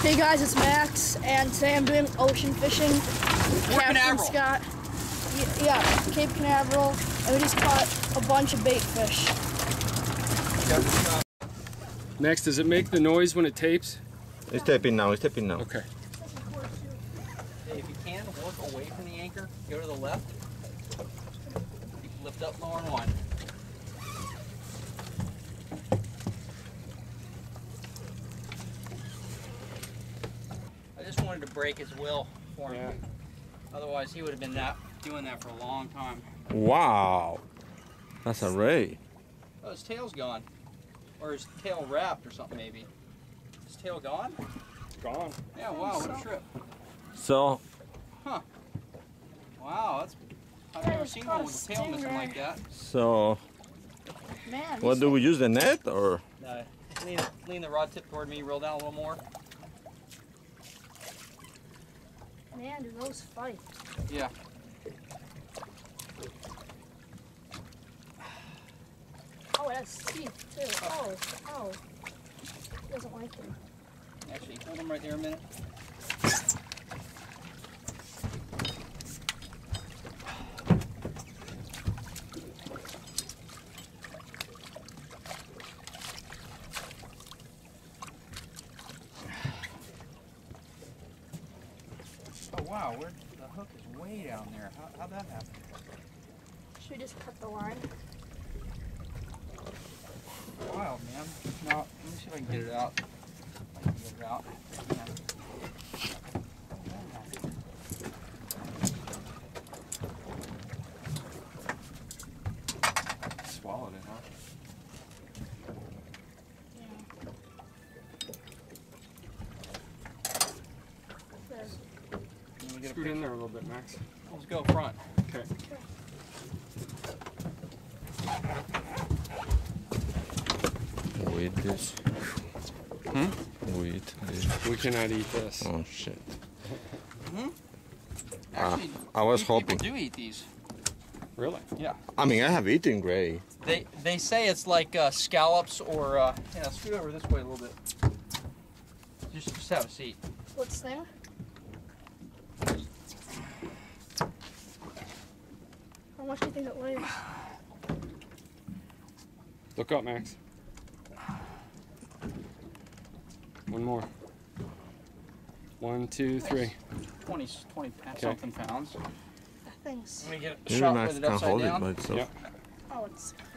Hey guys, it's Max, and today I'm doing ocean fishing with Captain Scott. Yeah, Cape Canaveral, and we just caught a bunch of bait fish. Max, does it make the noise when it tapes? It's taping now, it's taping now. Okay. Hey, if you can, work away from the anchor, go to the left. You can lift up lower one. I just wanted to break his will for him. Yeah. Otherwise, he would have been doing that for a long time. Wow, that's a ray. Oh, his tail's gone. Or his tail wrapped or something maybe. His tail gone? Gone. Yeah, wow, what a trip. So, huh. Wow, I've never seen one with a tail missing like that. So, man, what do we use, the net or? No, lean the rod tip toward me, roll down a little more. Man, do those fight. Yeah. Oh, it has teeth too. Oh. He doesn't like them. Actually, hold them right there a minute. Oh wow, the hook is way down there. How'd that happen? Should we just cut the line? Wild, man. Now, let me see if I can get it out. I can get it out. Swallowed it, huh? Yeah. Scoot in there a little bit, Max. Let's go front. Okay. Weed this. Weed this. We cannot eat this. Oh shit. Actually, I was hoping. People do eat these. Really? Yeah. I mean, I have eaten gray. They say it's like scallops or yeah. Scoot over this way a little bit. Just have a seat. What's there? How much do you think it weighs? Look up, Max. One more. 1, 2, 3. 20 something pounds. That thing's... Let me get a Maybe shot Max with it can upside hold down. it by itself. Yep. Oh, it's...